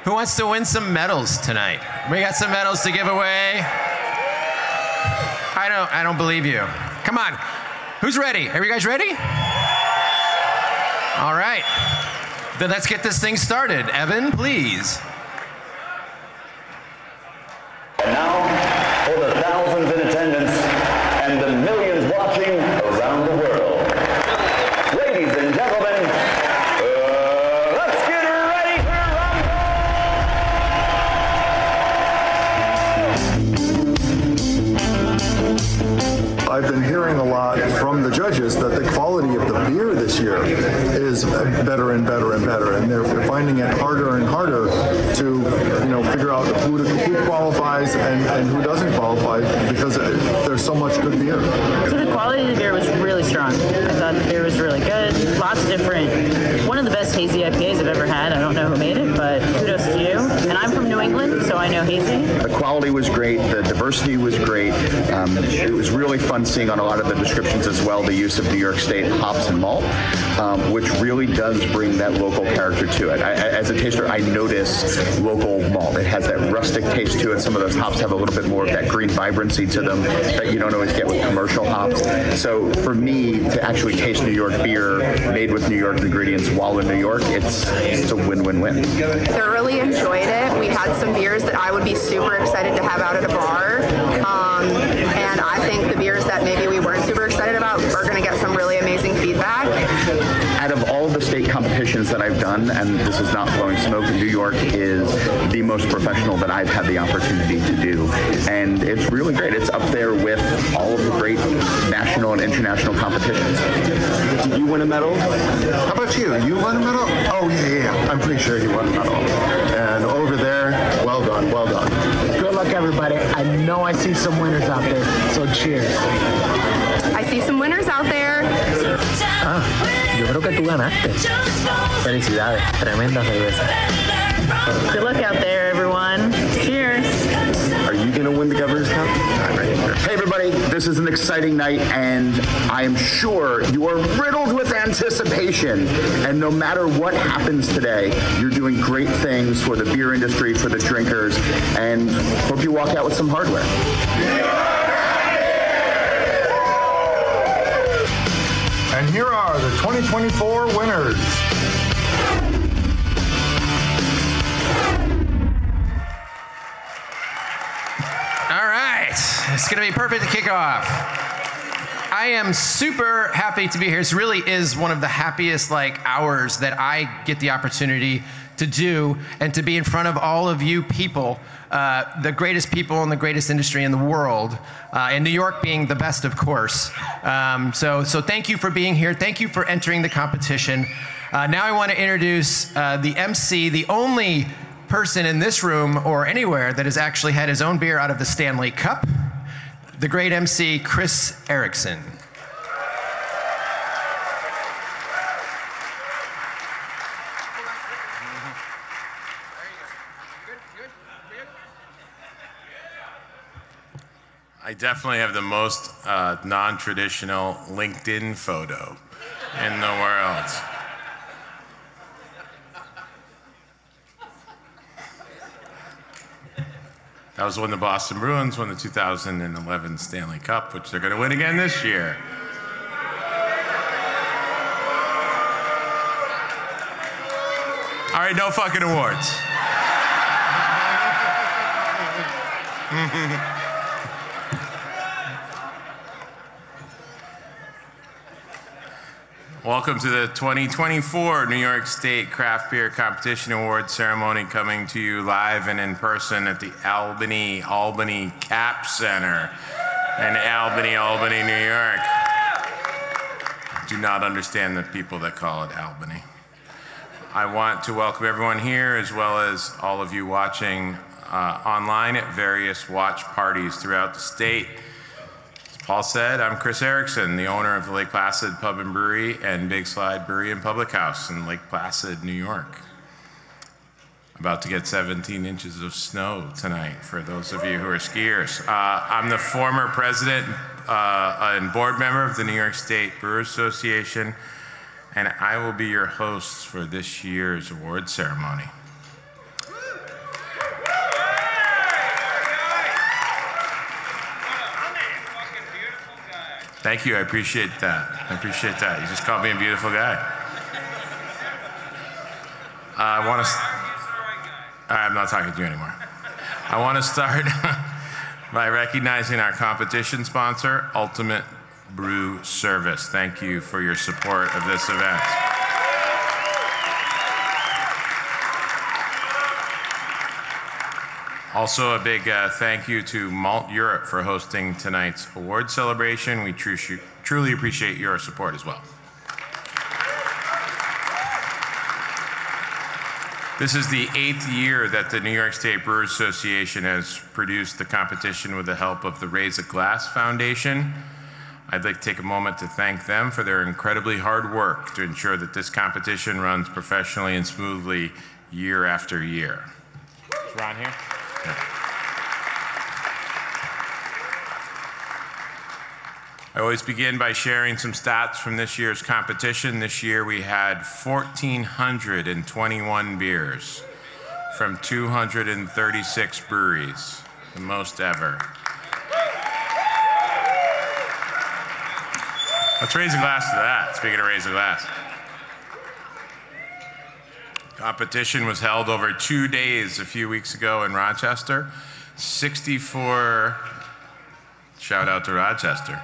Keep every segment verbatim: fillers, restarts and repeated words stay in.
Who wants to win some medals tonight? We got some medals to give away. I don't, I don't believe you. Come on, who's ready? Are you guys ready? All right, then let's get this thing started. Evan, please. And now, for the thousands in attendance and the millions watching around the world, ladies and gentlemen, uh, let's get ready for rumble! I've been hearing a lot from the judges that the quality of the beer this year is better and better and better, and they're finding it harder and harder to, you know, figure out who, to, who qualifies and, and who doesn't qualify because it, there's so much good beer. So the quality of the beer was really strong. I thought the beer was really good. Lots of different, one of the best hazy I P As I've ever had. I don't know who made it, but kudos to you. And I'm from New England, so I know hazy. The quality was great. The diversity was great. Um, it was really fun seeing on a lot of the descriptions as well the use of New York State hops and malt, um, which really does bring that local character to it. I, as a taster, I notice local malt. It has that rustic taste to it. Some of those hops have a little bit more of that green vibrancy to them that you don't always get with commercial hops. So for me to actually taste New York beer made with New York ingredients while in New York, it's, it's a win-win-win. Thoroughly enjoyed it. We had some beers that I would be super excited to have out at a bar. Um, and I think the beers that maybe we weren't super excited about are going to get some really amazing feedback. Out of all the state competitions that I've done, and this is not blowing smoke, New York is the most professional that I've had the opportunity to do. And it's really great. It's up there with all of the great national and international competitions. Did you win a medal? How about you? You won a medal? Oh, yeah, yeah, yeah. I'm pretty sure you won a medal. And over there, well done, well done. Good luck, everybody. I know I see some winners out there, so cheers. I see some winners out there. Ah, yo creo que tú ganaste. Felicidades, tremenda cerveza. Good luck out there, everyone. Cheers. Are you going to win the Governor's Cup? I'm ready. Hey everybody, this is an exciting night and I am sure you are riddled with anticipation, and no matter what happens today, you're doing great things for the beer industry, for the drinkers, and hope you walk out with some hardware. And here are the twenty twenty-four winners. All right, it's gonna be perfect to kick off. I am super happy to be here. This really is one of the happiest like hours that I get the opportunity to do, and to be in front of all of you people, uh, the greatest people in the greatest industry in the world, uh, and New York being the best, of course. Um, so, so thank you for being here. Thank you for entering the competition. Uh, now I want to introduce uh, the M C, the only person in this room or anywhere that has actually had his own beer out of the Stanley Cup, the great M C, Chris Erickson. I definitely have the most uh, non-traditional LinkedIn photo in the world. That was when the Boston Bruins won the two thousand eleven Stanley Cup, which they're going to win again this year. All right, no fucking awards. Welcome to the twenty twenty-four New York State Craft Beer Competition Awards ceremony, coming to you live and in person at the Albany, Albany Cap Center in Albany, Albany, New York. I do not understand the people that call it Albany. I want to welcome everyone here, as well as all of you watching uh, online at various watch parties throughout the state. Paul said, I'm Chris Erickson, the owner of the Lake Placid Pub and Brewery and Big Slide Brewery and Public House in Lake Placid, New York. About to get seventeen inches of snow tonight for those of you who are skiers. Uh, I'm the former president uh, and board member of the New York State Brewers Association, and I will be your host for this year's award ceremony. Thank you, I appreciate that. I appreciate that. You just called me a beautiful guy. Uh, I want to, I'm not talking to you anymore. I want to start by recognizing our competition sponsor, Ultimate Brew Service. Thank you for your support of this event. Also, a big uh, thank you to Malt Europe for hosting tonight's award celebration. We tru truly appreciate your support as well. This is the eighth year that the New York State Brewers Association has produced the competition with the help of the Raise a Glass Foundation. I'd like to take a moment to thank them for their incredibly hard work to ensure that this competition runs professionally and smoothly year after year. Is Ron here? I always begin by sharing some stats from this year's competition. This year we had one thousand four hundred twenty-one beers from two hundred thirty-six breweries, the most ever. Let's raise a glass to that, speaking of raise a glass. Competition was held over two days a few weeks ago in Rochester. sixty-four, shout out to Rochester.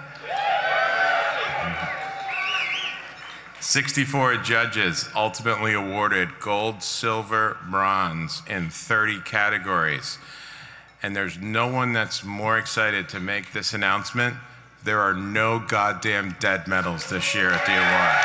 sixty-four judges ultimately awarded gold, silver, bronze in thirty categories. And there's no one that's more excited to make this announcement. There are no goddamn dead medals this year at the award.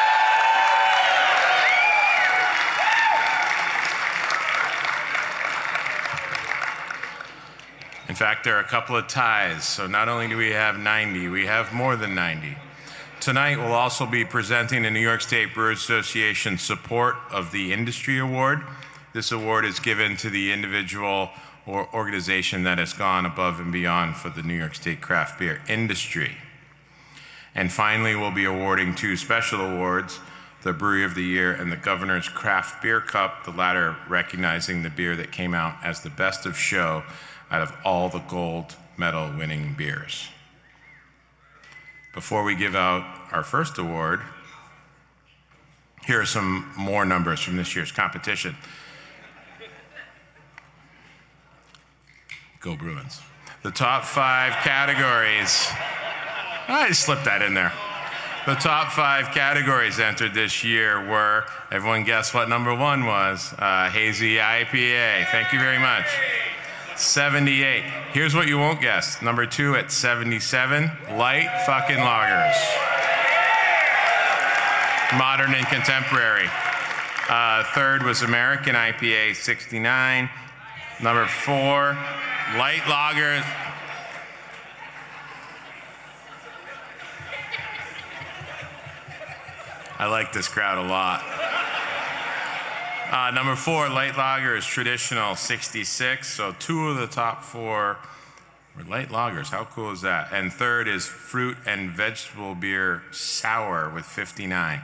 In fact, there are a couple of ties, so not only do we have ninety, we have more than ninety. Tonight, we'll also be presenting the New York State Brewers Association Support of the Industry Award. This award is given to the individual or organization that has gone above and beyond for the New York State craft beer industry. And finally, we'll be awarding two special awards, the Brewery of the Year and the Governor's Craft Beer Cup, the latter recognizing the beer that came out as the best of show out of all the gold medal winning beers. Before we give out our first award, here are some more numbers from this year's competition. Go Bruins. The top five categories, I just slipped that in there. The top five categories entered this year were, everyone guess what number one was? Uh, Hazy I P A, thank you very much. seventy-eight. Here's what you won't guess. Number two at seventy-seven, light fucking lagers. Modern and contemporary. Uh, third was American I P A, sixty-nine. Number four, light lagers. I like this crowd a lot. Uh, number four, light lager is traditional, sixty-six. So two of the top four were light lagers. How cool is that? And third is fruit and vegetable beer sour with fifty-nine.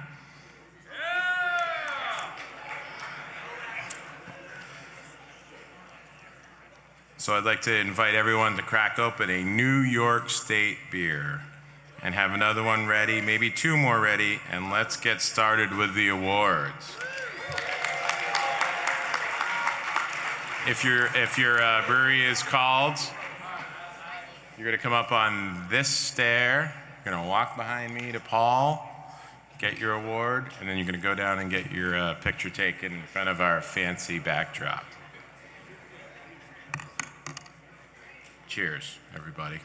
So I'd like to invite everyone to crack open a New York State beer and have another one ready, maybe two more ready, and let's get started with the awards. If your if your uh, brewery is called, you're gonna come up on this stair. You're gonna walk behind me to Paul, get your award, and then you're gonna go down and get your uh, picture taken in front of our fancy backdrop. Cheers, everybody.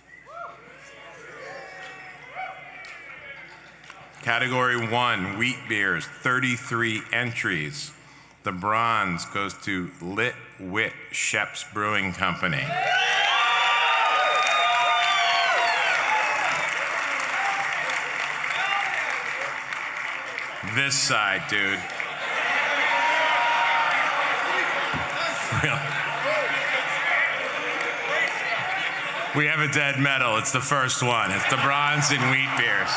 Category one, wheat beers, thirty-three entries. The bronze goes to Lit Wit Shep's Brewing Company. This side, dude. Really? We have a dead medal. It's the first one. It's the bronze in wheat beers.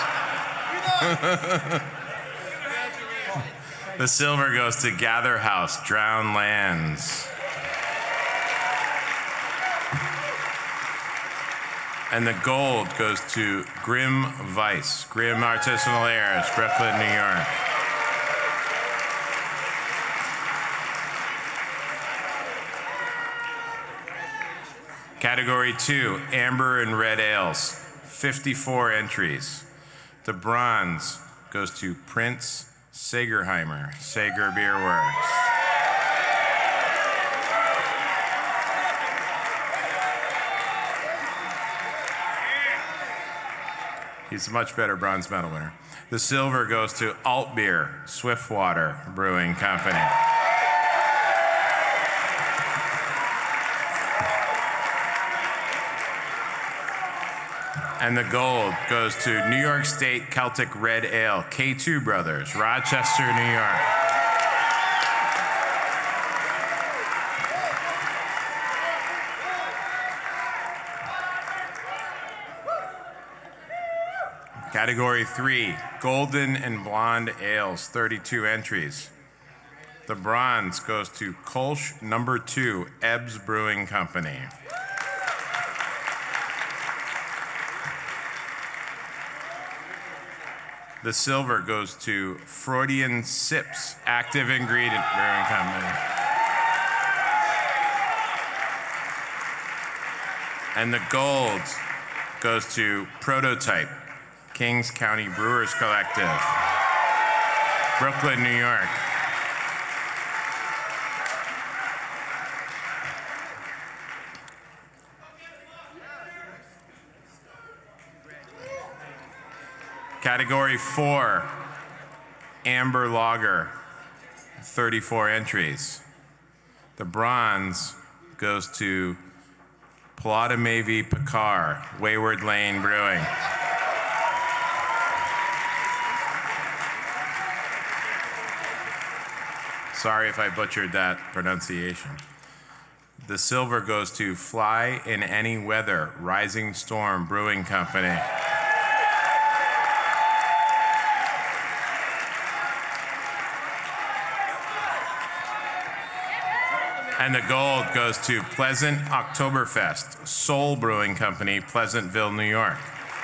The silver goes to Gather House, Drowned Lands. And the gold goes to Grim Vice, Grim Artisanal Airs, Brooklyn, New York. Category two, Amber and Red Ales, fifty-four entries. The bronze goes to Prince Sagerheimer, Sager Beer Works. He's a much better bronze medal winner. The silver goes to Alt Beer, Swiftwater Brewing Company. And the gold goes to New York State Celtic Red Ale, K two Brothers, Rochester, New York. Category three, Golden and Blonde Ales, thirty-two entries. The bronze goes to Kolsch number two, Ebbs Brewing Company. The silver goes to Freudian Sips, Active Ingredient Brewing Company. And the gold goes to Prototype, Kings County Brewers Collective, Brooklyn, New York. Category four, Amber Lager, thirty-four entries. The bronze goes to Plotamavi Picard, Wayward Lane Brewing. Sorry if I butchered that pronunciation. The silver goes to Fly in Any Weather, Rising Storm Brewing Company. And the gold goes to Pleasant Oktoberfest, Soul Brewing Company, Pleasantville, New York.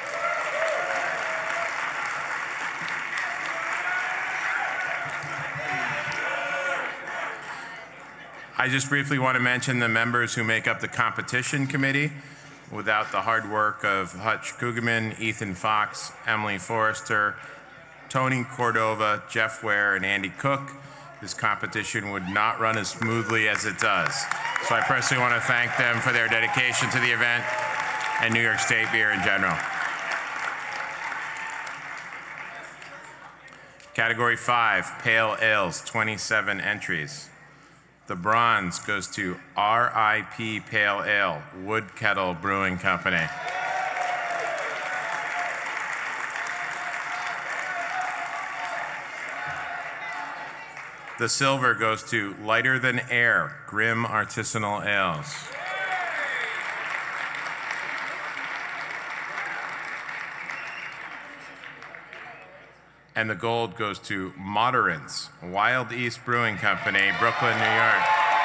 I just briefly want to mention the members who make up the competition committee. Without the hard work of Hutch Kugelman, Ethan Fox, Emily Forrester, Tony Cordova, Jeff Ware, and Andy Cook, this competition would not run as smoothly as it does. So I personally want to thank them for their dedication to the event and New York State beer in general. Category five, Pale Ales, twenty-seven entries. The bronze goes to R I P Pale Ale, Wood Kettle Brewing Company. The silver goes to Lighter Than Air, Grim Artisanal Ales. And the gold goes to Moderance, Wild East Brewing Company, Brooklyn, New York.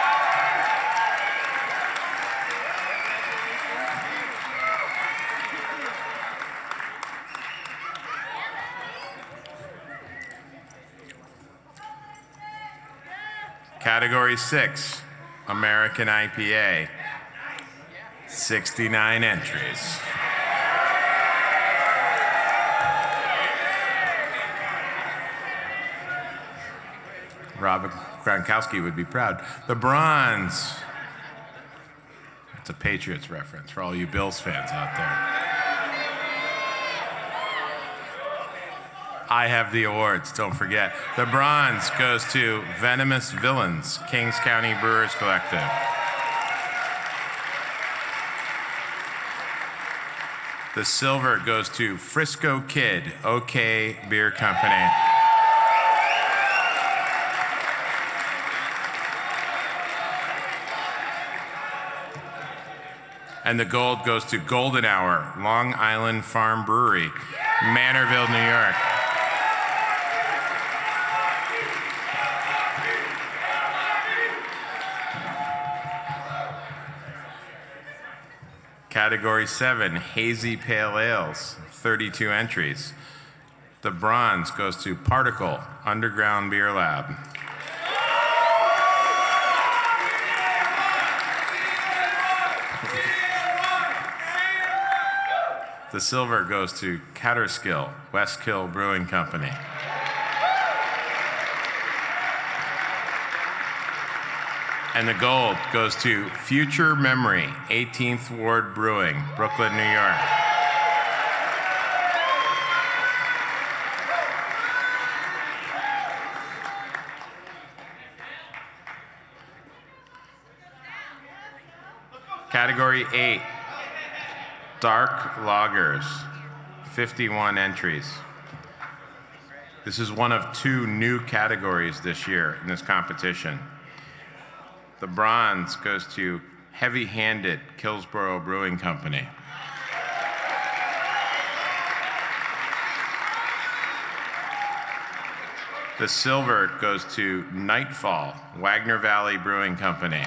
Category six, American I P A, sixty-nine entries. Rob Gronkowski would be proud. The bronze, it's a Patriots reference for all you Bills fans out there. I have the awards, don't forget. The bronze goes to Venomous Villains, Kings County Brewers Collective. The silver goes to Frisco Kid, OK Beer Company. And the gold goes to Golden Hour, Long Island Farm Brewery, Manorville, New York. Category seven, Hazy Pale Ales, thirty-two entries. The bronze goes to Particle Underground Beer Lab. The silver goes to Catterskill Westkill Brewing Company. And the gold goes to Future Memory, eighteenth Ward Brewing, Brooklyn, New York. Category eight, Dark Lagers, fifty-one entries. This is one of two new categories this year in this competition. The bronze goes to Heavy Handed Killsborough Brewing Company. The silver goes to Nightfall Wagner Valley Brewing Company.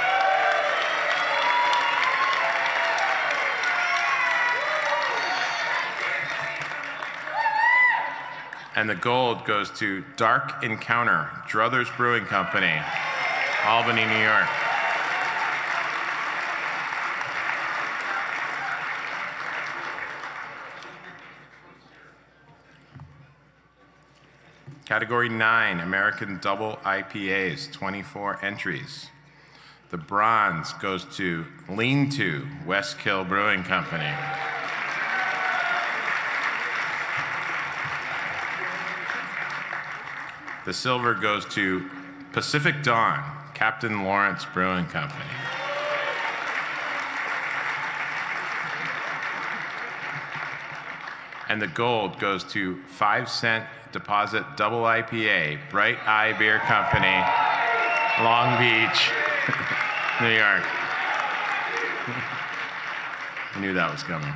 And the gold goes to Dark Encounter Druthers Brewing Company, Albany, New York. Category nine, American Double I P As, twenty-four entries. The bronze goes to Lean To Westkill Brewing Company. The silver goes to Pacific Dawn, Captain Lawrence Brewing Company. And the gold goes to Five Cent Deposit Double I P A, Bright Eye Beer Company, Long Beach, New York. I knew that was coming.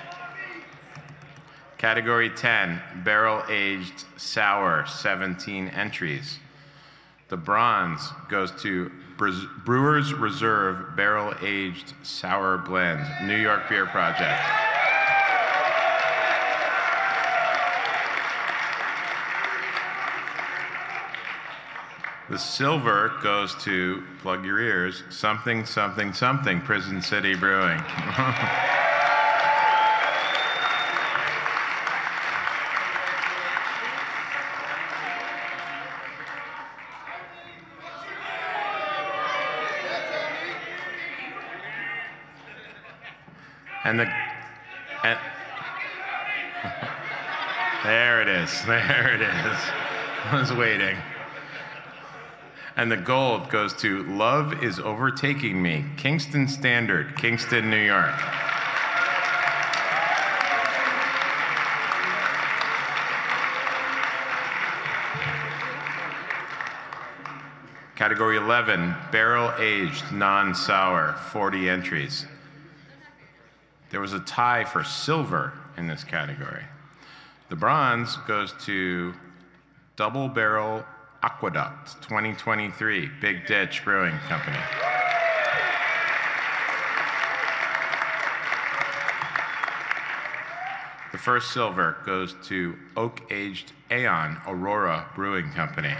Category ten, Barrel Aged Sour, seventeen entries. The bronze goes to Brewers Reserve Barrel Aged Sour Blend, New York Beer Project. The silver goes to, plug your ears, Something, Something, Something, Prison City Brewing. And the, and, there it is, there it is. I was waiting. And the gold goes to Love Is Overtaking Me, Kingston Standard, Kingston, New York. Category eleven, Barrel Aged Non-Sour, forty entries. There was a tie for silver in this category. The bronze goes to Double Barrel Aqueduct twenty twenty-three, Big Ditch Brewing Company. The first silver goes to Oak Aged Aeon Aurora Brewing Company.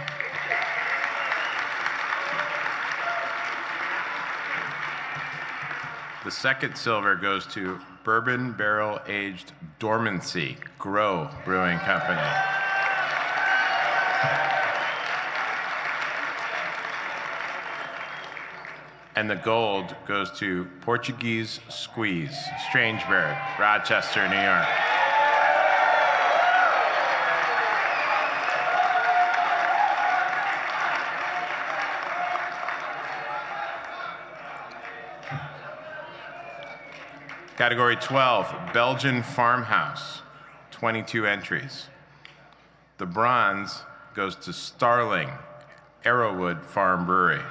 The second silver goes to Bourbon Barrel Aged Dormancy Grow Brewing Company. And the gold goes to Portuguese Squeeze, Strange Bird, Rochester, New York. Category twelve, Belgian Farmhouse, twenty-two entries. The bronze goes to Starling, Arrowwood Farm Brewery.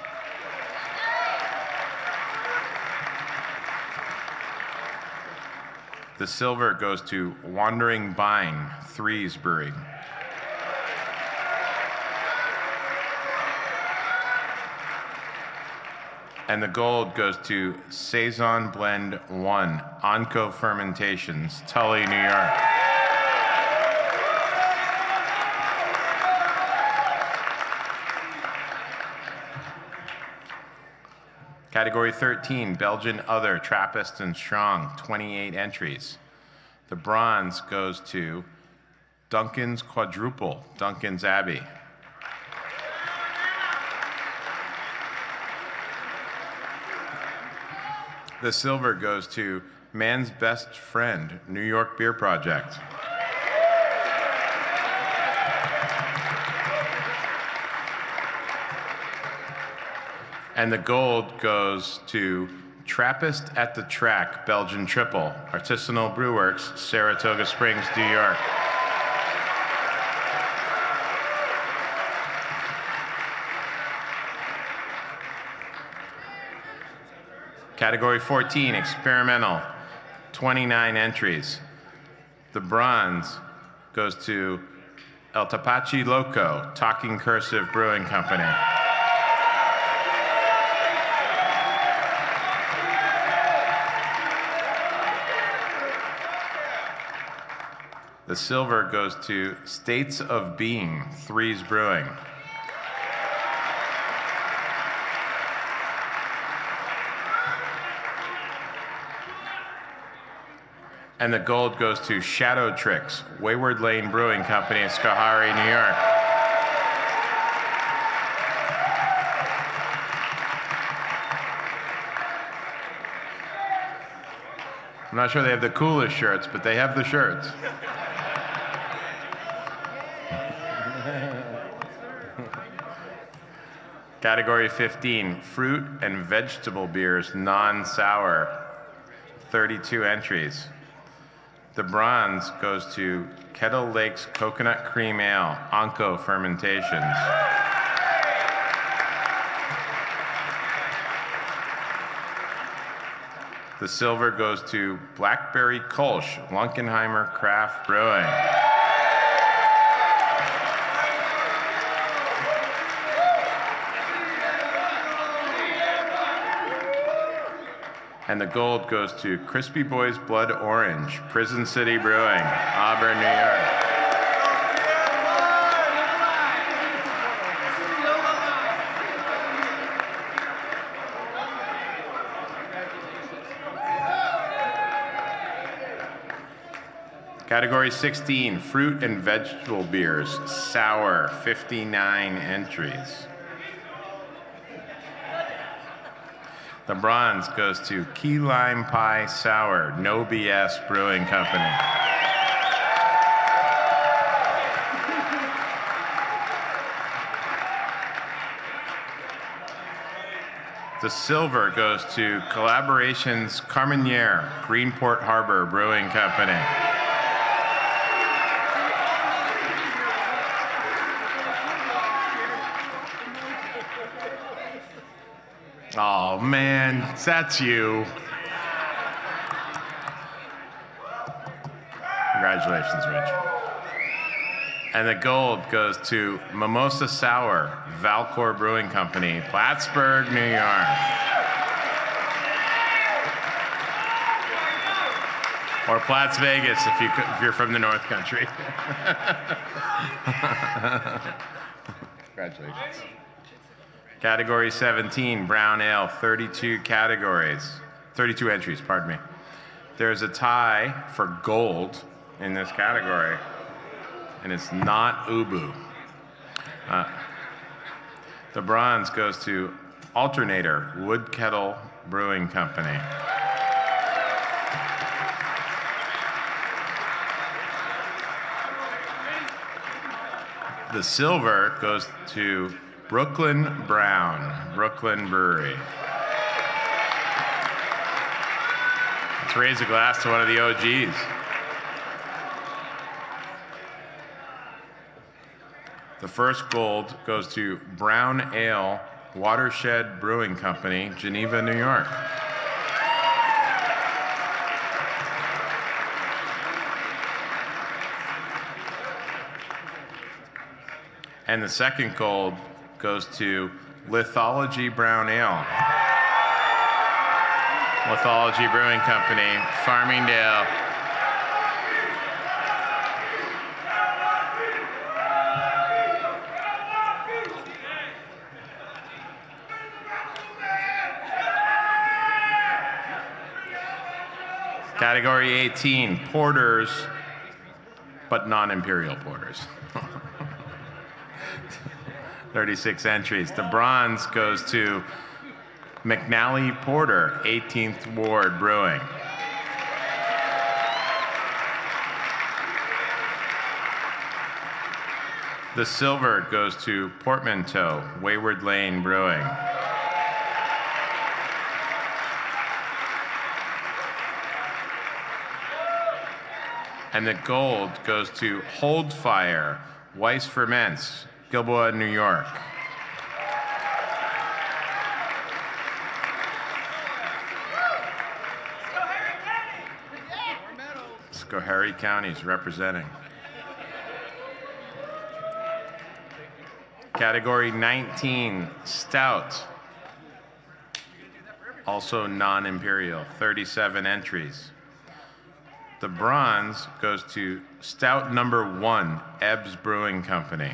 The silver goes to Wandering Vine, Threes Brewery. And the gold goes to Saison Blend one, Onco Fermentations, Tully, New York. Category thirteen, Belgian Other, Trappist and Strong, twenty-eight entries. The bronze goes to Duncan's Quadruple, Duncan's Abbey. The silver goes to Man's Best Friend, New York Beer Project. And the gold goes to Trappist at the Track, Belgian Triple, Artisanal Brewworks, Saratoga Springs, New York. Category fourteen, Experimental, twenty-nine entries. The bronze goes to El Tapachi Loco, Talking Cursive Brewing Company. The silver goes to States of Being, Threes Brewing. And the gold goes to Shadow Tricks, Wayward Lane Brewing Company, Schoharie, New York. I'm not sure they have the coolest shirts, but they have the shirts. Category fifteen, Fruit and Vegetable Beers, non-sour, thirty-two entries. The bronze goes to Kettle Lakes Coconut Cream Ale, Onco Fermentations. The silver goes to Blackberry Kolsch, Lunkenheimer Craft Brewing. And the gold goes to Crispy Boys Blood Orange, Prison City Brewing, Auburn, New York. Category sixteen, Fruit and Vegetable Beers, Sour, fifty-nine entries. The bronze goes to Key Lime Pie Sour, No B S Brewing Company. The silver goes to Collaborations Carmenere, Greenport Harbor Brewing Company. Oh man, that's you. Congratulations, Rich. And the gold goes to Mimosa Sour, Valcor Brewing Company, Plattsburgh, New York. Or Platts Vegas if, you, if you're from the North Country. Congratulations. Category seventeen, Brown Ale, thirty-two categories, thirty-two entries, pardon me. There's a tie for gold in this category, and it's not Ubu. Uh, the bronze goes to Alternator, Wood Kettle Brewing Company. The silver goes to Brooklyn Brown, Brooklyn Brewery. Let's raise a glass to one of the O Gs. The first gold goes to Brown Ale, Watershed Brewing Company, Geneva, New York. And the second gold goes to Lithology Brown Ale. Mythology Brewing Company, Farmingdale. Category eighteen, porters, but non-imperial porters. thirty-six entries. The bronze goes to McNally Porter, eighteenth Ward Brewing. The silver goes to Portmanteau, Wayward Lane Brewing. And the gold goes to Hold Fire, Weiss Ferments, Gilboa, New York. Schoharie County's representing. Category nineteen, Stout. Also non-imperial, thirty-seven entries. The bronze goes to Stout number one, Ebbs Brewing Company.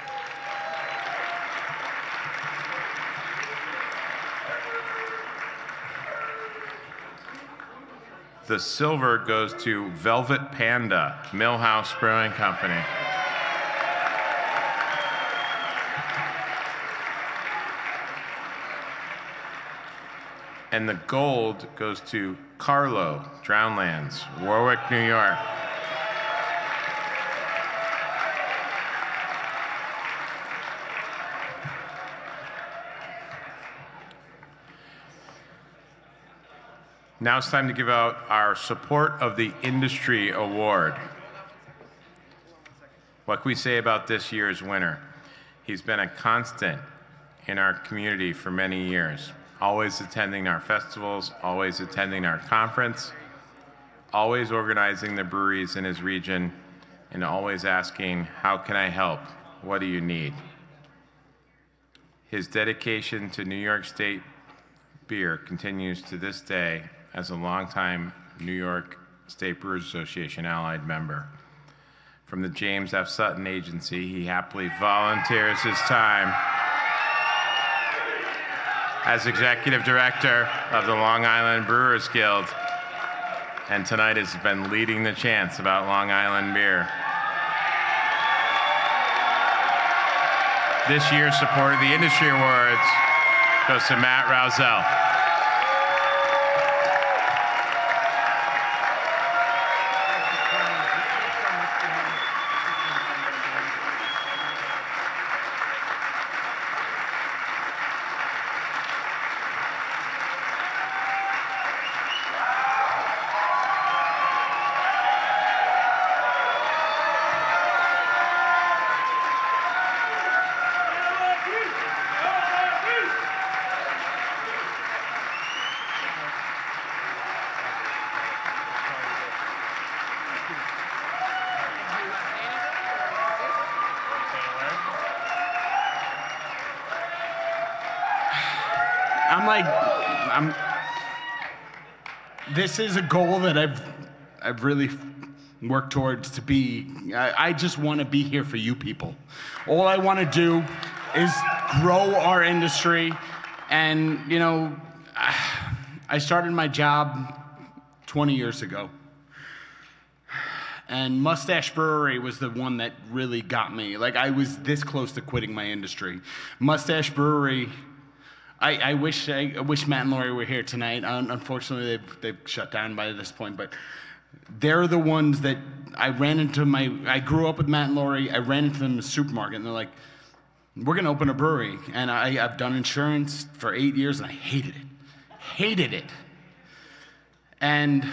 The silver goes to Velvet Panda, Millhouse Brewing Company. And the gold goes to Carlo, Drownlands, Warwick, New York. Now it's time to give out our Support of the Industry Award. What can we say about this year's winner? He's been a constant in our community for many years, always attending our festivals, always attending our conference, always organizing the breweries in his region, and always asking, how can I help? What do you need? His dedication to New York State beer continues to this day as a longtime New York State Brewers Association allied member. From the James F. Sutton Agency, he happily volunteers his time as Executive Director of the Long Island Brewers Guild, and tonight has been leading the chants about Long Island beer. This year's Support of the Industry Awards goes to Matt Rousel. I'm like, I'm, this is a goal that I've, I've really worked towards to be. I, I just want to be here for you people. All I want to do is grow our industry. And, you know, I started my job twenty years ago. And Mustache Brewery was the one that really got me. Like, I was this close to quitting my industry. Mustache Brewery, I, I wish I, I wish Matt and Lori were here tonight. Um, unfortunately, they've, they've shut down by this point, but they're the ones that I ran into my, I grew up with Matt and Lori, I ran into them in the supermarket, and they're like, we're gonna open a brewery. And I, I've done insurance for eight years, and I hated it, hated it. And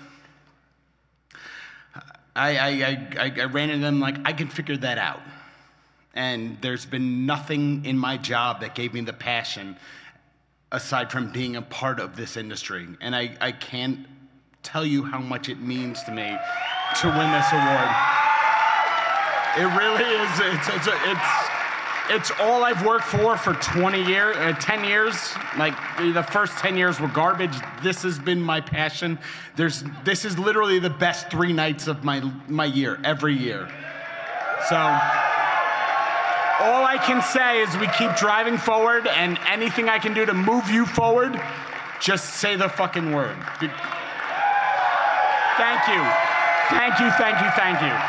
I, I, I, I ran into them like, I can figure that out. And there's been nothing in my job that gave me the passion aside from being a part of this industry. And I, I can't tell you how much it means to me to win this award. It really is, it's, it's, it's it's all I've worked for for twenty years, uh, ten years. Like the first ten years were garbage. This has been my passion. There's, this is literally the best three nights of my my year, every year. So all I can say is we keep driving forward, and anything I can do to move you forward, just say the fucking word. Thank you. Thank you, thank you, thank you.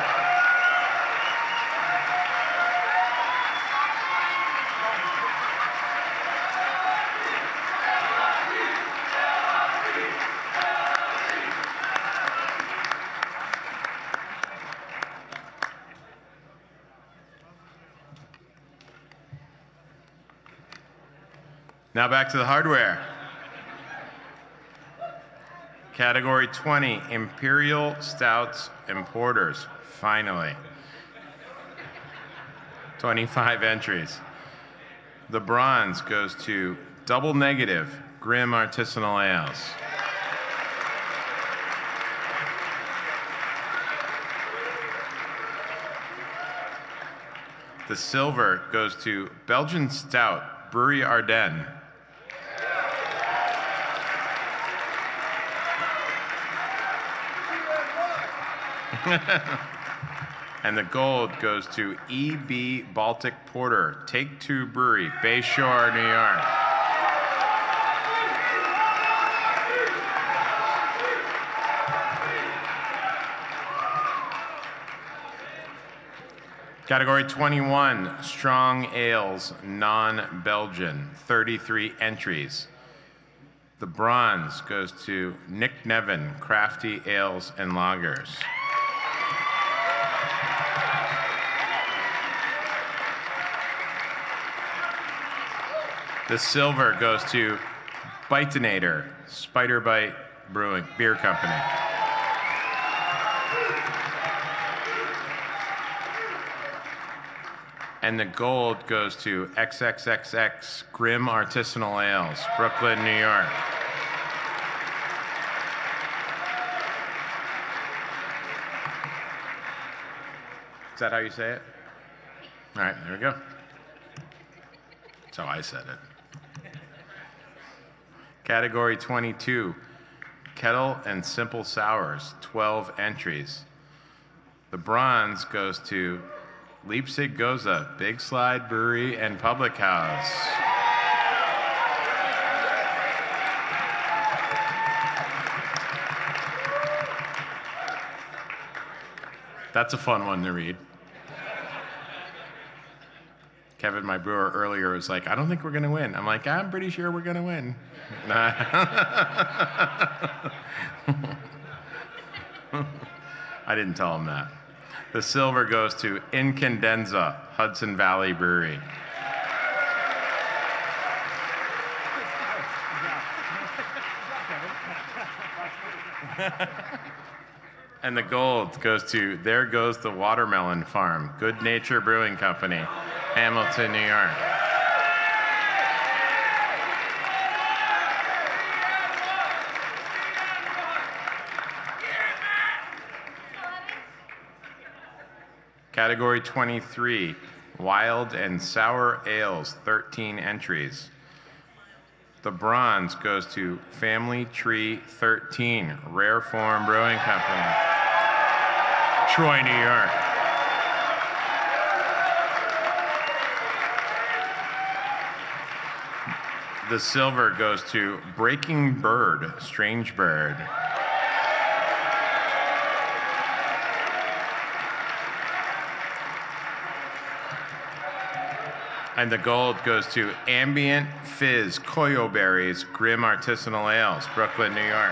Now back to the hardware. Category twenty, Imperial Stouts and Porters, finally. twenty-five entries. The bronze goes to Double Negative, Grim Artisanal Ales. The silver goes to Belgian Stout, Brewery Ardennes. And the gold goes to E B Baltic Porter, Take Two Brewery, Bayshore, New York. Category twenty-one, Strong Ales, non-Belgian, thirty-three entries. The bronze goes to Nick Nevin, Crafty Ales and Lagers. The silver goes to Bitinator, Spider Bite Brewing Beer Company. And the gold goes to X X X X Grim Artisanal Ales, Brooklyn, New York. Is that how you say it? All right, there we go. That's how I said it. Category twenty-two, Kettle and Simple Sours, twelve entries. The bronze goes to Leipzig Goza, Big Slide Brewery and Public House. That's a fun one to read. Kevin, my brewer, earlier was like, I don't think we're going to win. I'm like, I'm pretty sure we're going to win. I didn't tell him that. The silver goes to Incandenza, Hudson Valley Brewery. And the gold goes to There Goes the Watermelon Farm, Good Nature Brewing Company, Hamilton, New York. Category twenty-three, Wild and Sour Ales, thirteen entries. The bronze goes to Family Tree thirteen, Rare Form Brewing Company, Troy, New York. The silver goes to Breaking Bird, Strange Bird. And the gold goes to Ambient Fizz, Koyo Berries, Grim Artisanal Ales, Brooklyn, New York.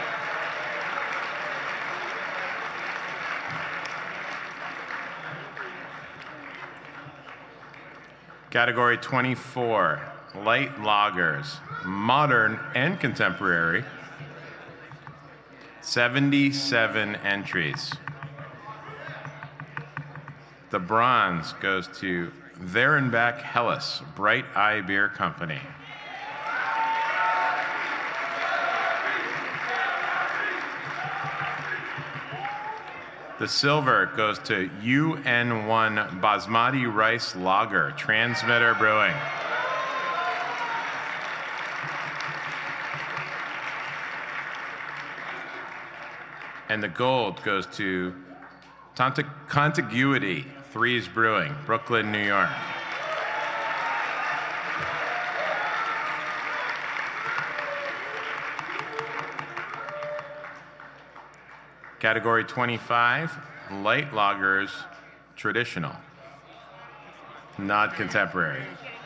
Category twenty-four, Light Lagers, Modern and Contemporary, seventy-seven entries. The bronze goes to There and Back Hellas, Bright Eye Beer Company. The silver goes to U N one Basmati Rice Lager, Transmitter Brewing. And the gold goes to Tanta- Contiguity, Threes Brewing, Brooklyn, New York. Category twenty-five, light lagers, traditional, not contemporary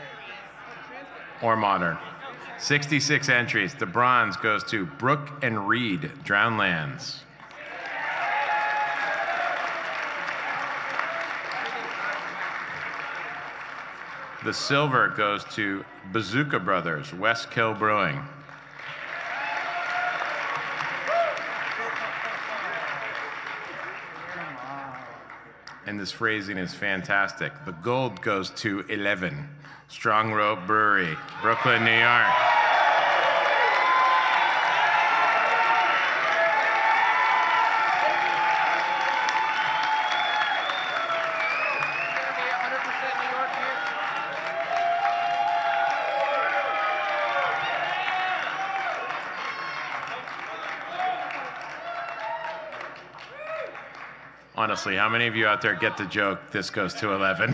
or modern. sixty-six entries. The bronze goes to Brook and Reed, Drownlands. The silver goes to Bazooka Brothers, Westkill Brewing. And this phrasing is fantastic. The gold goes to eleven, Strong Rope Brewery, Brooklyn, New York. Honestly, how many of you out there get the joke, this goes to eleven?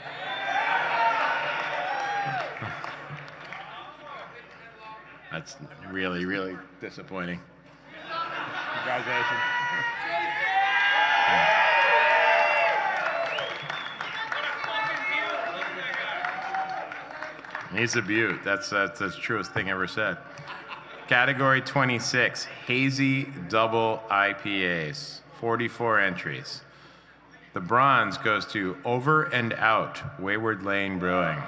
That's really, really disappointing. Congratulations. He's a beaut. That's, that's the truest thing ever said. Category twenty-six, Hazy Double I P As. forty-four entries. The bronze goes to Over and Out, Wayward Lane Brewing.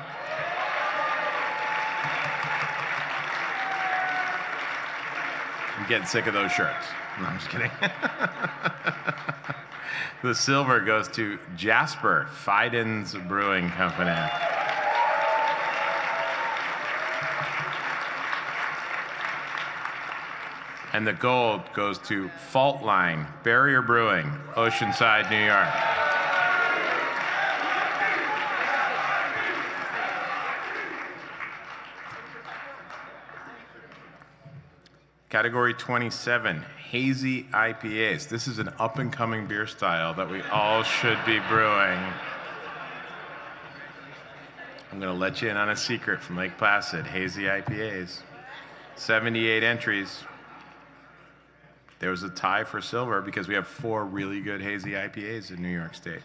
I'm getting sick of those shirts. No, I'm just kidding. The silver goes to Jasper, Fidens Brewing Company. And the gold goes to Fault Line, Barrier Brewing, Oceanside, New York. Category twenty-seven, Hazy I P As. This is an up-and-coming beer style that we all should be brewing. I'm going to let you in on a secret from Lake Placid, Hazy I P As. seventy-eight entries. There was a tie for silver because we have four really good hazy I P As in New York State.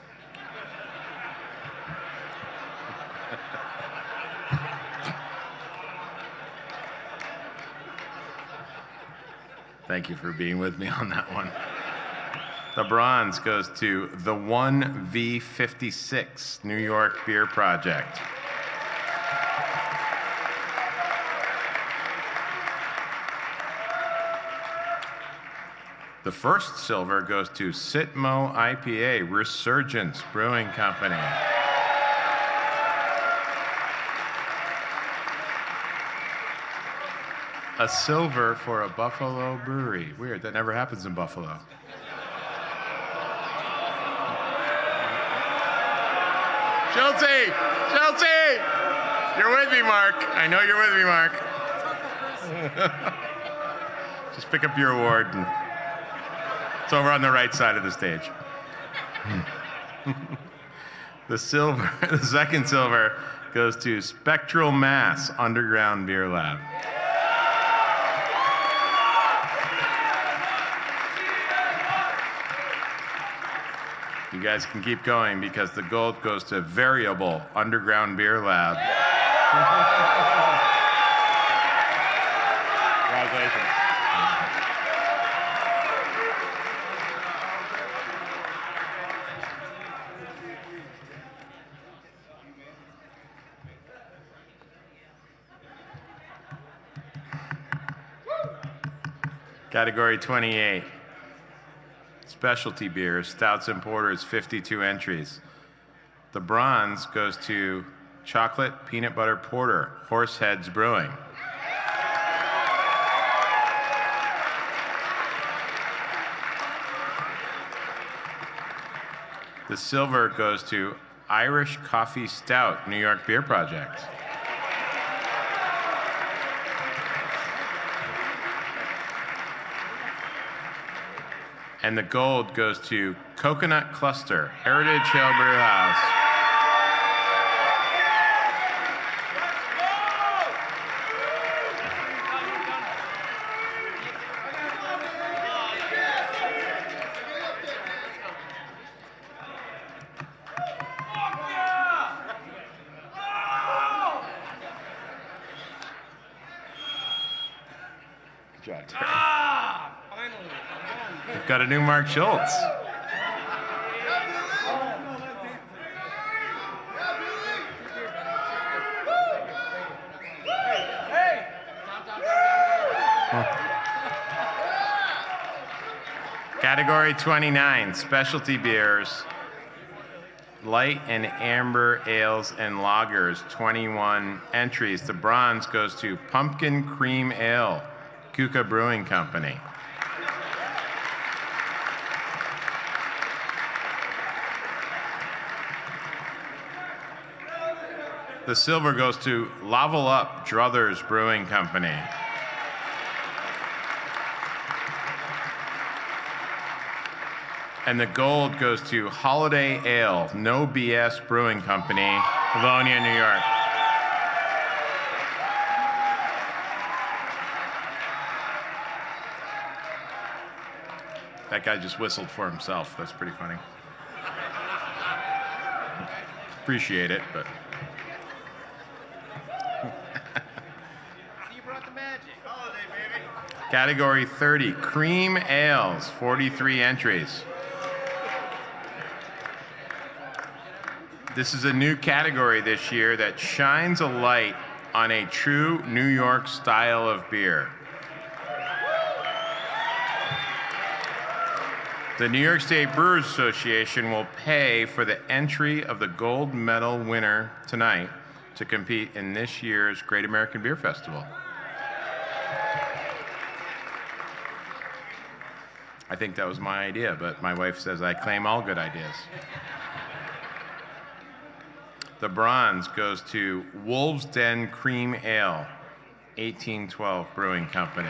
Thank you for being with me on that one. The bronze goes to the one V fifty-six New York Beer Project. The first silver goes to Sitmo I P A, Resurgence Brewing Company. A silver for a Buffalo brewery. Weird, that never happens in Buffalo. Chelsea! Chelsea! You're with me, Mark. I know you're with me, Mark. Just pick up your award. And it's over on the right side of the stage. The silver, the second silver goes to Spectral Mass Underground Beer Lab. You guys can keep going because the gold goes to Variable Underground Beer Lab. Congratulations. Category twenty-eight. Specialty beers, stouts and porters, fifty-two entries. The bronze goes to Chocolate Peanut Butter Porter, Horseheads Brewing. The silver goes to Irish Coffee Stout, New York Beer Project. And the gold goes to Coconut Cluster, Heritage Hill Brew House. Ah, finally. We've got a new Mark Schultz. Category twenty-nine, specialty beers, light and amber ales and lagers, twenty-one entries. The bronze goes to Pumpkin Cream Ale, Kuka Brewing Company. The silver goes to Level Up, Druthers Brewing Company. And the gold goes to Holiday Ale, No B S Brewing Company, Livonia, New York. That guy just whistled for himself. That's pretty funny. Appreciate it, but. You brought the magic. Holiday, baby. Category thirty, cream ales, forty-three entries. This is a new category this year that shines a light on a true New York style of beer. The New York State Brewers Association will pay for the entry of the gold medal winner tonight to compete in this year's Great American Beer Festival. I think that was my idea, but my wife says I claim all good ideas. The bronze goes to Wolf's Den Cream Ale, eighteen twelve Brewing Company.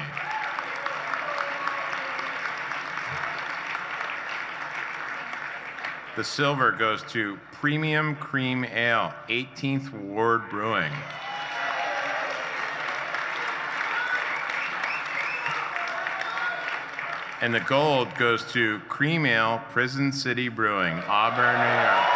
The silver goes to Premium Cream Ale, eighteenth Ward Brewing. And the gold goes to Cream Ale, Prison City Brewing, Auburn, New York.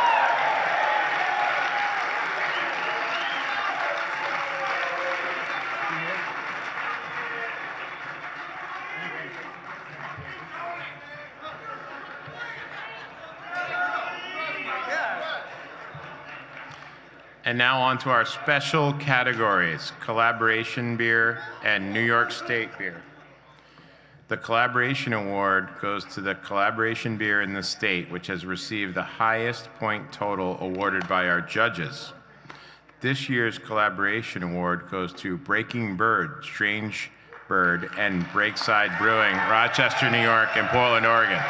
And now on to our special categories, collaboration beer and New York State beer. The Collaboration Award goes to the collaboration beer in the state, which has received the highest point total awarded by our judges. This year's Collaboration Award goes to Breaking Bird, Strange Bird, and Breakside Brewing, Rochester, New York, and Portland, Oregon.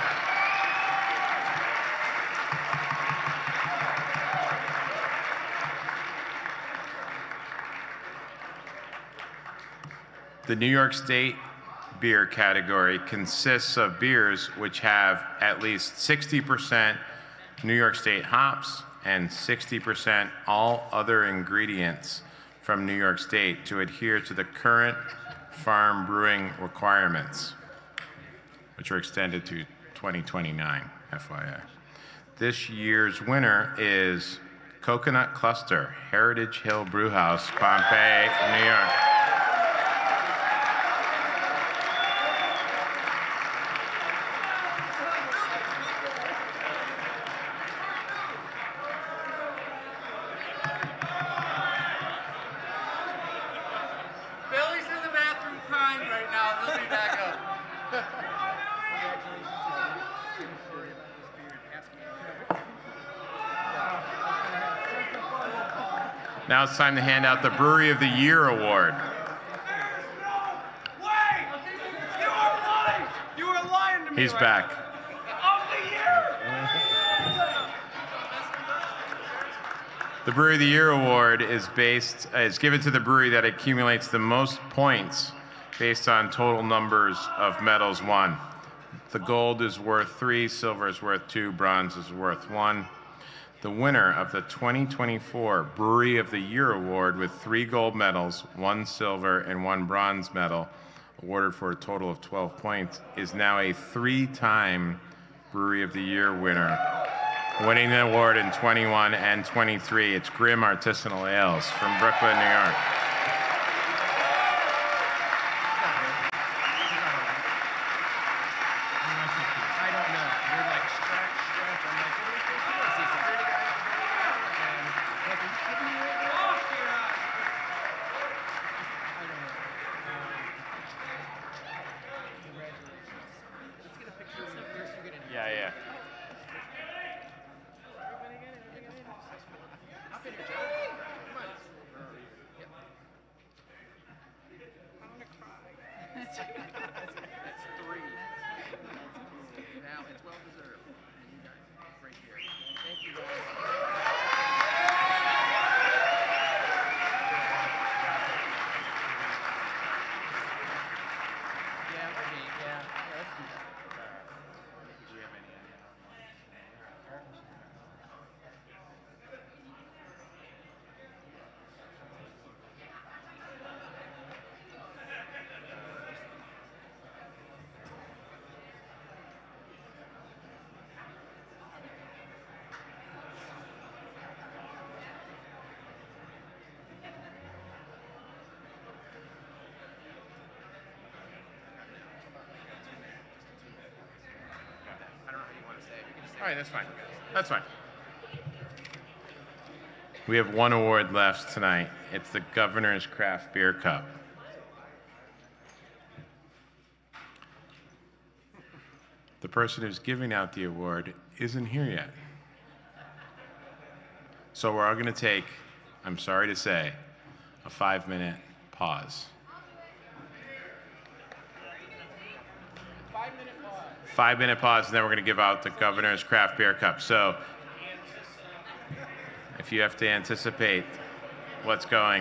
The New York State beer category consists of beers which have at least sixty percent New York State hops and sixty percent all other ingredients from New York State to adhere to the current farm brewing requirements, which are extended to twenty twenty-nine, F Y I. This year's winner is Coconut Cluster, Heritage Hill Brew House, Pompeii, New York. Billy's in the bathroom crying right now. He'll be back up. Now it's time to hand out the Brewery of the Year Award. You are lying. You are lying to me. He's right back. now. Of the year. The Brewery of the Year award is based, uh, is given to the brewery that accumulates the most points based on total numbers of medals won. The gold is worth three, silver is worth two, bronze is worth one. The winner of the twenty twenty-four Brewery of the Year award with three gold medals, one silver, and one bronze medal, awarded for a total of twelve points, is now a three-time Brewery of the Year winner, winning the award in twenty-one and twenty-three. It's Grimm Artisanal Ales from Brooklyn, New York. Yeah, yeah. All right, that's fine. That's fine. We have one award left tonight. It's the Governor's Craft Beer Cup. The person who's giving out the award isn't here yet. So we're all going to take, I'm sorry to say, a five-minute pause. Five-minute pause, and then we're going to give out the Governor's Craft Beer Cup. So if you have to anticipate what's going,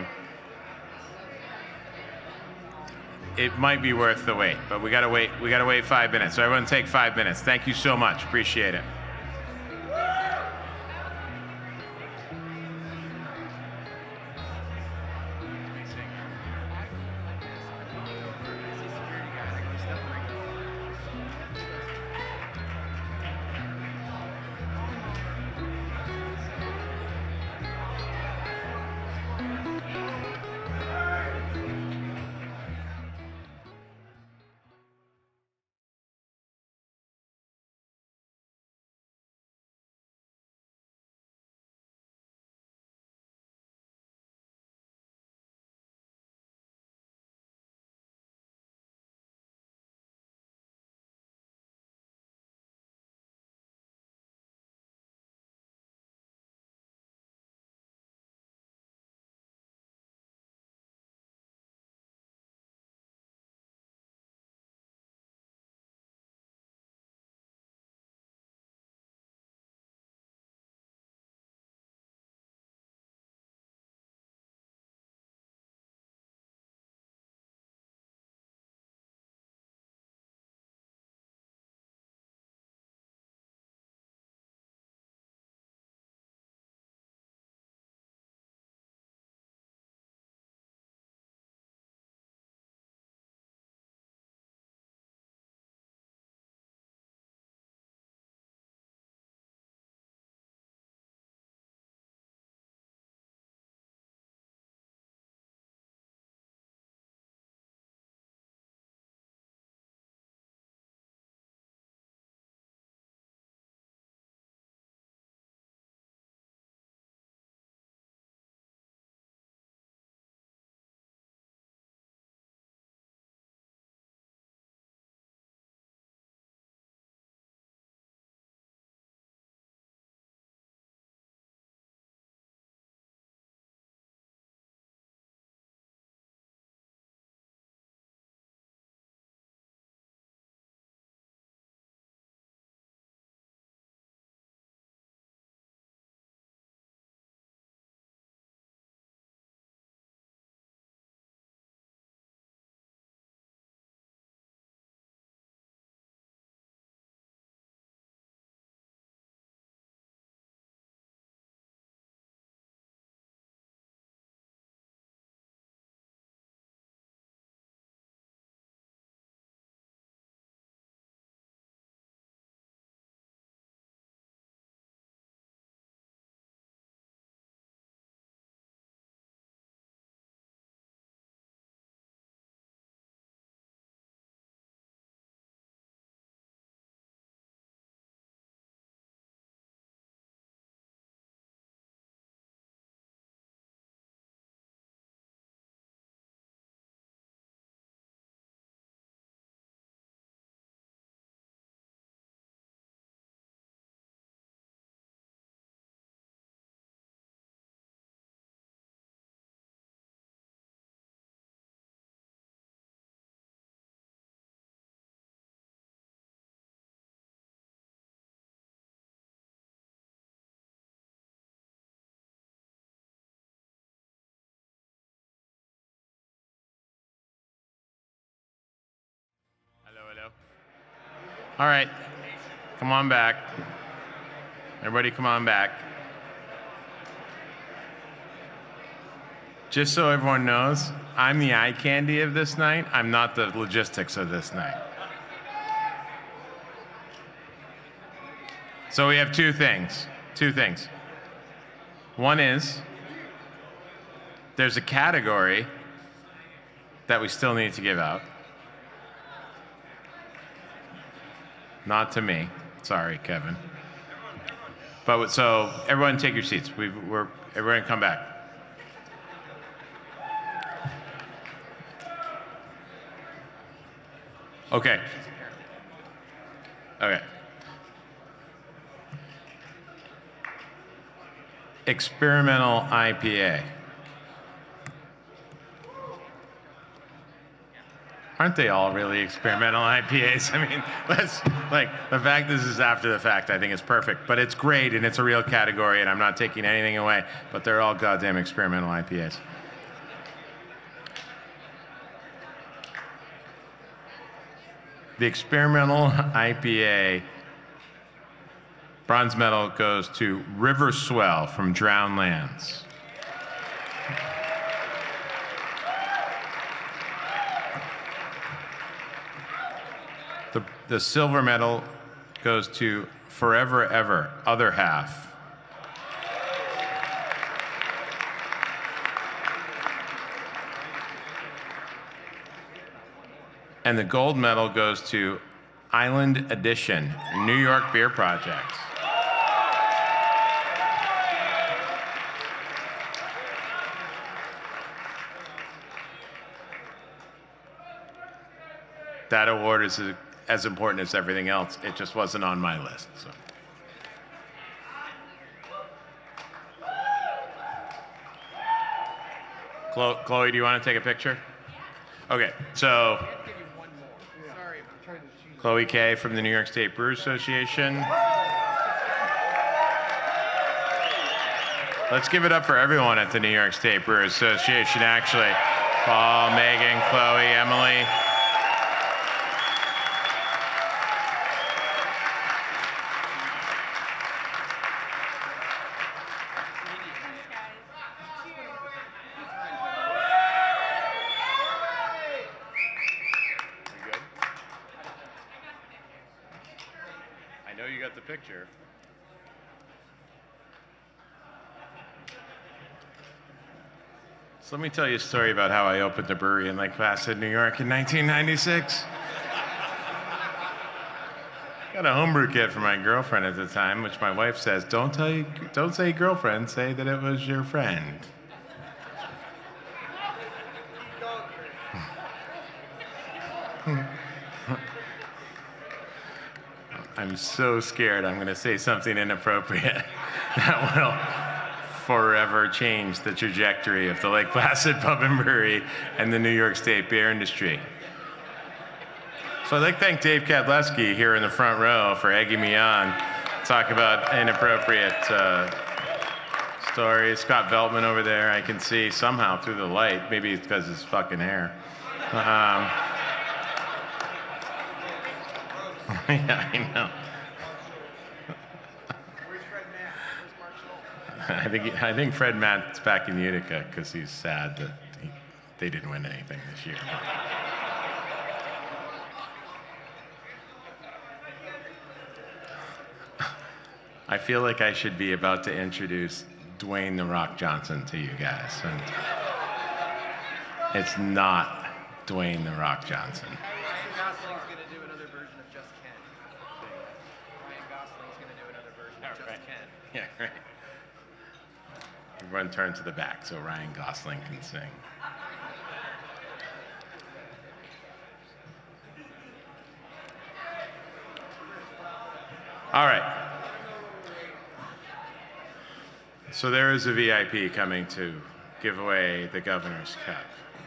it might be worth the wait, but we got to wait. We got to wait five minutes. So everyone, take five minutes. Thank you so much. Appreciate it. All right, come on back. Everybody come on back. Just so everyone knows, I'm the eye candy of this night. I'm not the logistics of this night. So we have two things, two things. One is, there's a category that we still need to give out. Not to me, sorry, Kevin. But so everyone take your seats. We've, we're, everyone come back. Okay. Okay. Experimental I P A. Aren't they all really experimental I P As? I mean, let's, like, the fact this is after the fact, I think it's perfect. But it's great, and it's a real category, and I'm not taking anything away, but they're all goddamn experimental I P As. The experimental I P A bronze medal goes to River Swell from Drowned Lands. The, the silver medal goes to Forever Ever, Other Half. And the gold medal goes to Island Edition, New York Beer Project. That award is as important as everything else. It just wasn't on my list. So. Chloe, Chloe, do you want to take a picture? Okay, so Chloe K from the New York State Brew Association. Let's give it up for everyone at the New York State Brew Association, actually. Paul, Megan, Chloe, Emily. Picture. So let me tell you a story about how I opened a brewery in Lake Placid, New York in nineteen ninety-six. Got a homebrew kit for my girlfriend at the time, which my wife says, don't tell you, don't say girlfriend, say that it was your friend. I'm so scared I'm going to say something inappropriate that will forever change the trajectory of the Lake Placid Pub and Brewery and the New York State beer industry. So I'd like to thank Dave Kadleski here in the front row for egging me on to talk about inappropriate uh, stories. Scott Veltman over there, I can see somehow through the light. Maybe it's because of his fucking hair. Um, Yeah, I know. Where's Fred Matt? Where's Mark Schultz? I think I think Fred Matt's back in Utica because he's sad that he, they didn't win anything this year. I feel like I should be about to introduce Dwayne "The Rock" Johnson to you guys, and it's not Dwayne "The Rock" Johnson. Yeah, right. Everyone turn to the back so Ryan Gosling can sing. All right. So there is a V I P coming to give away the Governor's Cup.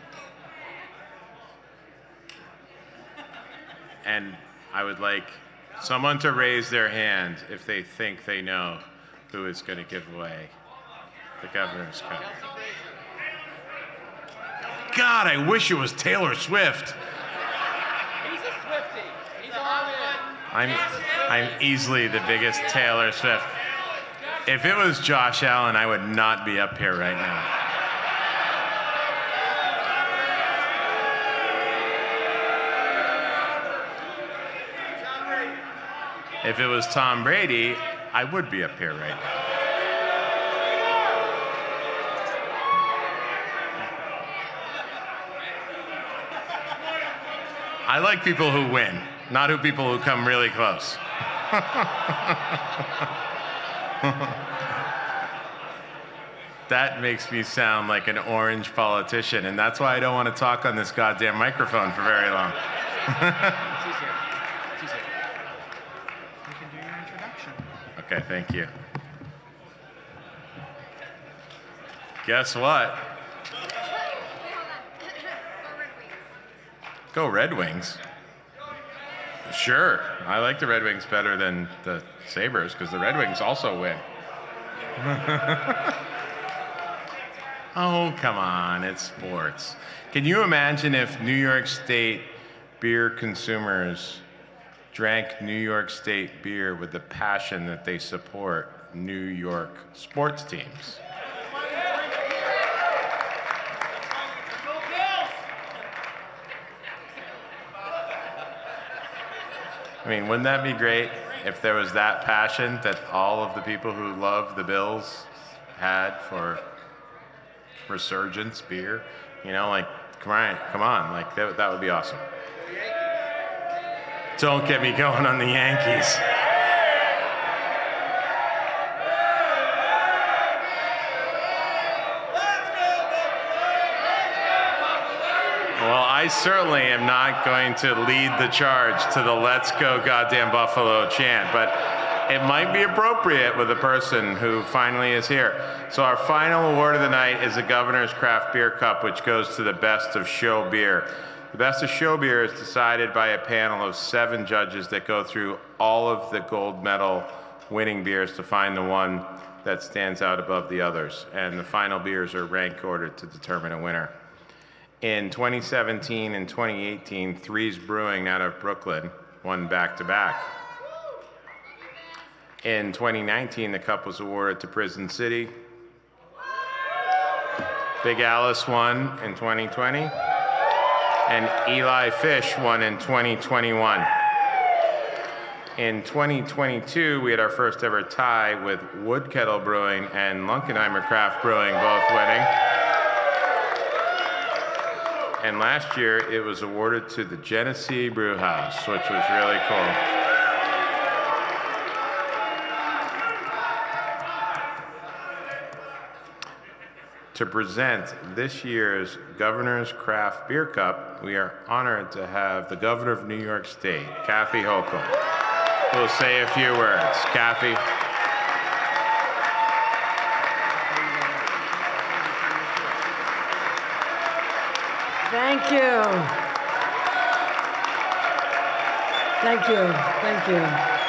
And I would like someone to raise their hand if they think they know who is going to give away the Governor's Cup. God, I wish it was Taylor Swift. He's a Swiftie. He's all in. I'm, I'm easily the biggest Taylor Swift. If it was Josh Allen, I would not be up here right now. If it was Tom Brady, I would be up here right now. I like people who win, not who people who come really close. That makes me sound like an orange politician, and that's why I don't want to talk on this goddamn microphone for very long. She's here. She's here. You can do your introduction. Okay, thank you. Guess what? Go Red Wings. Sure, I like the Red Wings better than the Sabres because the Red Wings also win. Oh, come on, it's sports. Can you imagine if New York State beer consumers drank New York State beer with the passion that they support New York sports teams? I mean, wouldn't that be great if there was that passion that all of the people who love the Bills had for Resurgence beer? You know, like, come on, come on, like, that, that would be awesome. Don't get me going on the Yankees. Well, I certainly am not going to lead the charge to the "Let's Go Goddamn Buffalo" chant, but it might be appropriate with a person who finally is here. So our final award of the night is the Governor's Craft Beer Cup, which goes to the best of show beer. The best of show beer is decided by a panel of seven judges that go through all of the gold medal winning beers to find the one that stands out above the others. And the final beers are rank ordered to determine a winner. In twenty seventeen and twenty eighteen, Threes Brewing out of Brooklyn won back-to-back. In twenty nineteen, the cup was awarded to Prison City. Big Alice won in twenty twenty. And Eli Fish won in twenty twenty-one. In twenty twenty-two, we had our first ever tie with Wood Kettle Brewing and Lunkenheimer Craft Brewing both winning. And last year, it was awarded to the Genesee Brew House, which was really cool. To present this year's Governor's Craft Beer Cup, we are honored to have the Governor of New York State, Kathy Hochul, who will say a few words. Kathy. Thank you. Thank you. Thank you.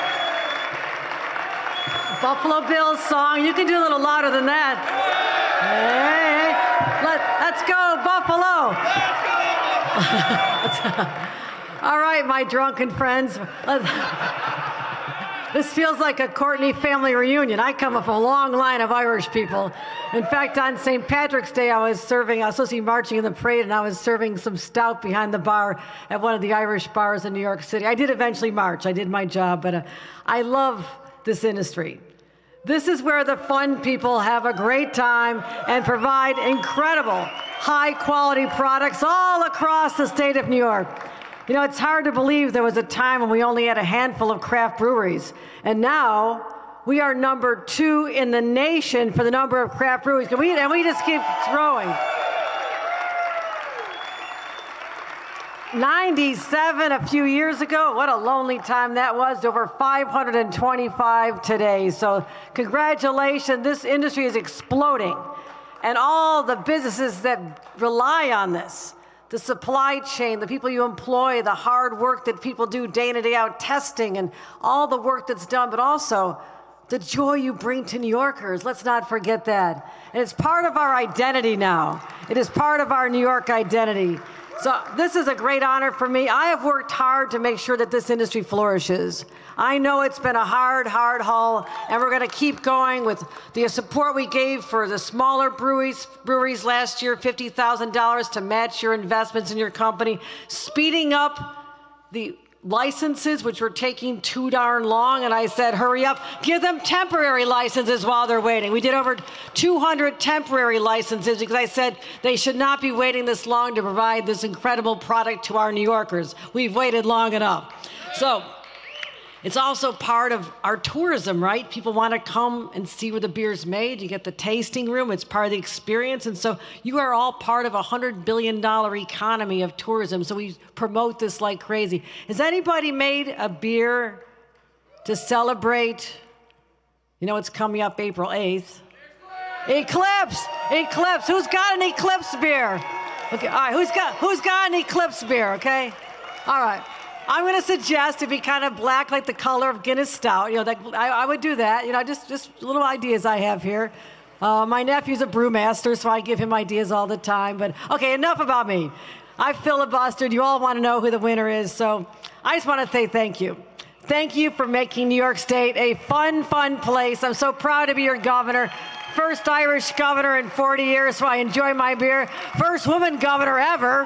Buffalo Bills song. You can do a little louder than that. Hey, hey. Let, let's go, Buffalo. All right, my drunken friends. This feels like a Courtney family reunion. I come from a long line of Irish people. In fact, on Saint Patrick's Day, I was serving, I was supposed to be marching in the parade, and I was serving some stout behind the bar at one of the Irish bars in New York City. I did eventually march. I did my job, but uh, I love this industry. This is where the fun people have a great time and provide incredible, high-quality products all across the state of New York. You know, it's hard to believe there was a time when we only had a handful of craft breweries, and now we are number two in the nation for the number of craft breweries, and we, and we just keep growing. ninety-seven a few years ago, what a lonely time that was, over five hundred twenty-five today. So congratulations, this industry is exploding, and all the businesses that rely on this, the supply chain, the people you employ, the hard work that people do day in and day out, testing, and all the work that's done, but also the joy you bring to New Yorkers. Let's not forget that. And it's part of our identity now. It is part of our New York identity. So this is a great honor for me. I have worked hard to make sure that this industry flourishes. I know it's been a hard, hard haul, and we're going to keep going with the support we gave for the smaller breweries, breweries last year, fifty thousand dollars to match your investments in your company, speeding up the licenses, which were taking too darn long, and I said, hurry up, give them temporary licenses while they're waiting. We did over two hundred temporary licenses because I said they should not be waiting this long to provide this incredible product to our New Yorkers. We've waited long enough. So it's also part of our tourism, right? People want to come and see where the beer's made. You get the tasting room. It's part of the experience. And so you are all part of a one hundred billion dollar economy of tourism. So we promote this like crazy. Has anybody made a beer to celebrate? You know, it's coming up April eighth. Eclipse! Eclipse! Who's got an Eclipse beer? Okay, all right, who's got, who's got an Eclipse beer, okay? All right. I'm going to suggest it be kind of black like the color of Guinness Stout. You know, that, I, I would do that. You know, just, just little ideas I have here. Uh, my nephew's a brewmaster, so I give him ideas all the time. But, okay, enough about me. I filibustered. You all want to know who the winner is, so I just want to say thank you. Thank you for making New York State a fun, fun place. I'm so proud to be your governor. First Irish governor in forty years, so I enjoy my beer. First woman governor ever.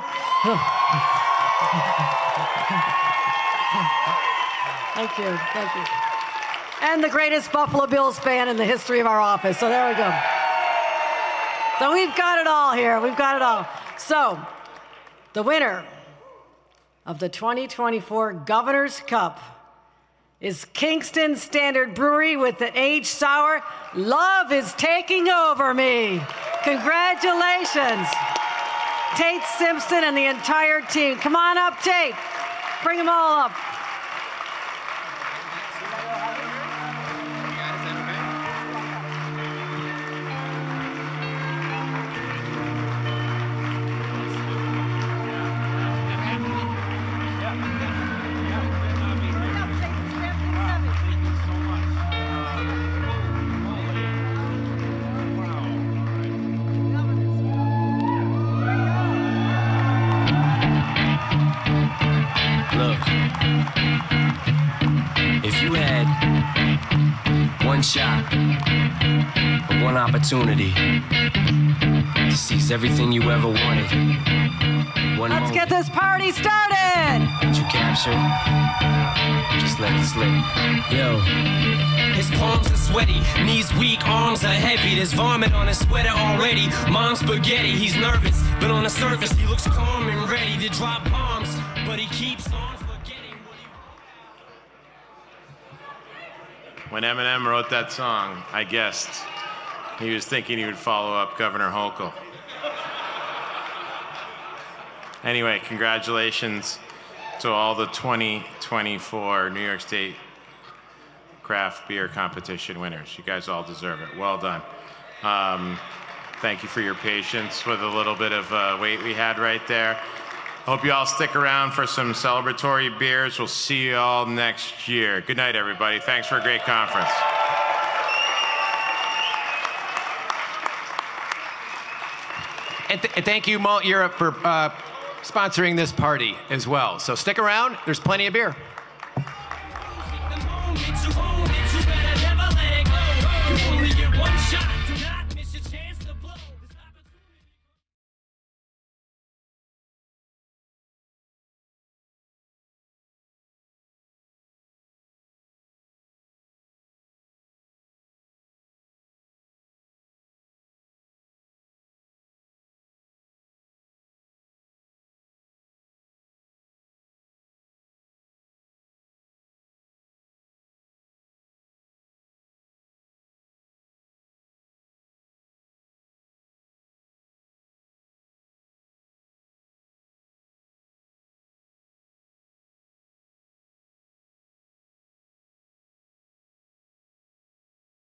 Thank you, thank you. And the greatest Buffalo Bills fan in the history of our office, so there we go. So we've got it all here, we've got it all. So, the winner of the twenty twenty-four Governor's Cup is Kingston Standard Brewery with the aged sour, Love is Taking Over Me. Congratulations, Tate Simpson and the entire team. Come on up, Tate. Bring them all up. One shot, or one opportunity to seize everything you ever wanted. One Let's moment get this party started! that you captured, just let it slip. Yo. His palms are sweaty, knees weak, arms are heavy. There's vomit on his sweater already. Mom's spaghetti, he's nervous, but on the surface he looks calm and ready to drop bombs. But he keeps on forgetting what he... When Eminem wrote that song, I guessed he was thinking he would follow up Governor Hochul. Anyway, congratulations to all the twenty twenty-four New York State Craft Beer Competition winners. You guys all deserve it. Well done. Um, thank you for your patience with a little bit of uh, wait we had right there. Hope you all stick around for some celebratory beers. We'll see you all next year. Good night, everybody. Thanks for a great conference. And, th and thank you, Malt Europe, for uh, sponsoring this party as well. So stick around. There's plenty of beer.